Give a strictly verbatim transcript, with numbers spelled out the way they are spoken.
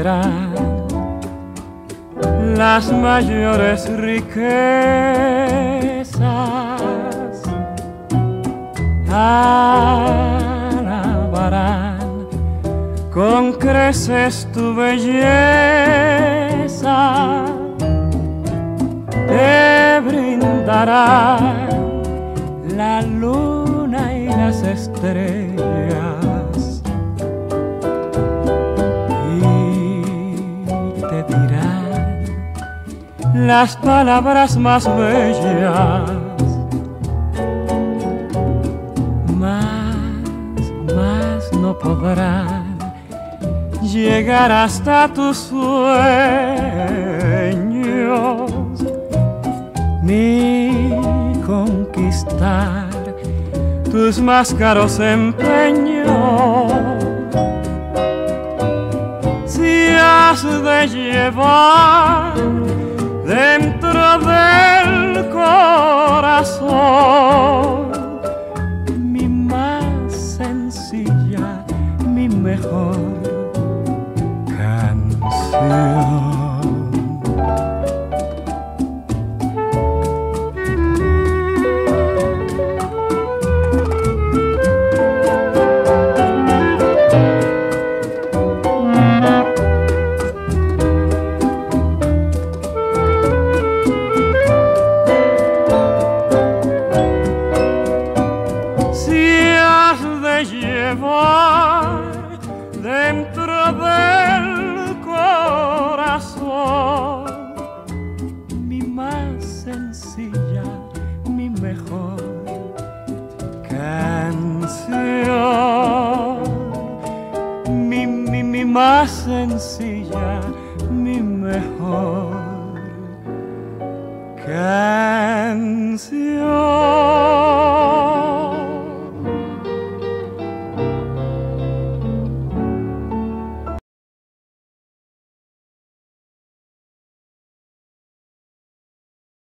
serán las mayores riquezas. Alabarán con creces tu belleza, te brindarán la luna y las estrellas, y te dirán las palabras más bellas. Más, más no podrán llegar hasta tus sueños, ni conquistar tus más caros empeños. Si has de llevar dentro del corazón mi más sencilla, mi mejor canción. Dentro del corazón mi más sencilla, mi mejor canción, mi, mi, mi más sencilla.